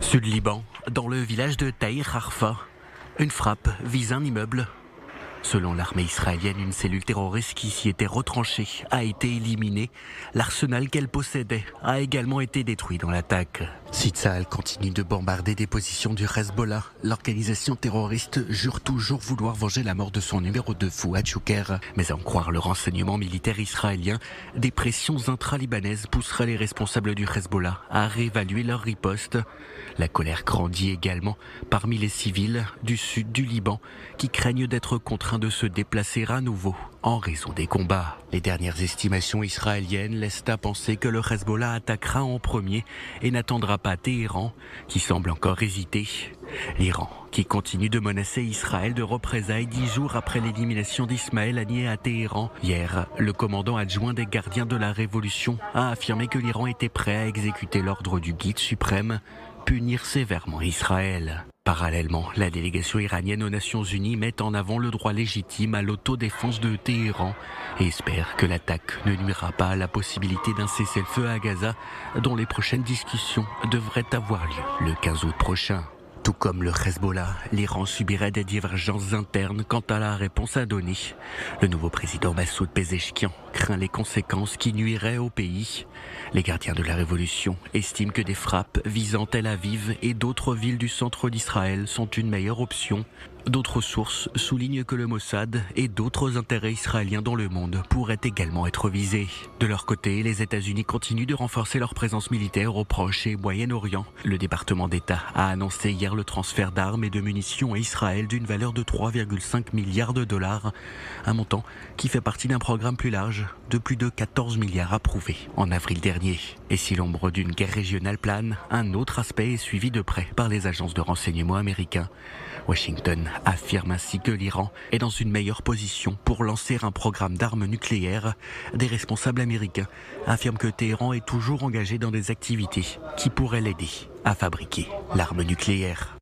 Sud-Liban, dans le village de Taïr Harfa, une frappe vise un immeuble. Selon l'armée israélienne, une cellule terroriste qui s'y était retranchée a été éliminée. L'arsenal qu'elle possédait a également été détruit dans l'attaque. Tzahal continue de bombarder des positions du Hezbollah. L'organisation terroriste jure toujours vouloir venger la mort de son numéro 2, Fouad Chouker. Mais à en croire le renseignement militaire israélien, des pressions intra-libanaises pousseraient les responsables du Hezbollah à réévaluer leur riposte. La colère grandit également parmi les civils du sud du Liban qui craignent d'être contraints de se déplacer à nouveau en raison des combats. Les dernières estimations israéliennes laissent à penser que le Hezbollah attaquera en premier et n'attendra pas Téhéran, qui semble encore hésiter. L'Iran, qui continue de menacer Israël de représailles 10 jours après l'élimination d'Ismaël Haniyeh à Téhéran. Hier, le commandant adjoint des gardiens de la Révolution a affirmé que l'Iran était prêt à exécuter l'ordre du guide suprême, punir sévèrement Israël. Parallèlement, la délégation iranienne aux Nations Unies met en avant le droit légitime à l'autodéfense de Téhéran et espère que l'attaque ne nuira pas à la possibilité d'un cessez-le-feu à Gaza, dont les prochaines discussions devraient avoir lieu le 15 août prochain. Tout comme le Hezbollah, l'Iran subirait des divergences internes quant à la réponse à donner. Le nouveau président Massoud Pezeshkian craint les conséquences qui nuiraient au pays. Les gardiens de la Révolution estiment que des frappes visant Tel Aviv et d'autres villes du centre d'Israël sont une meilleure option. D'autres sources soulignent que le Mossad et d'autres intérêts israéliens dans le monde pourraient également être visés. De leur côté, les États-Unis continuent de renforcer leur présence militaire au Proche et Moyen-Orient. Le département d'État a annoncé hier le transfert d'armes et de munitions à Israël d'une valeur de 3,5 milliards de dollars, un montant qui fait partie d'un programme plus large de plus de 14 milliards approuvés en avril dernier. Et si l'ombre d'une guerre régionale plane, un autre aspect est suivi de près par les agences de renseignement américains. Washington affirme ainsi que l'Iran est dans une meilleure position pour lancer un programme d'armes nucléaires. Des responsables américains affirment que Téhéran est toujours engagé dans des activités qui pourraient l'aider à fabriquer l'arme nucléaire.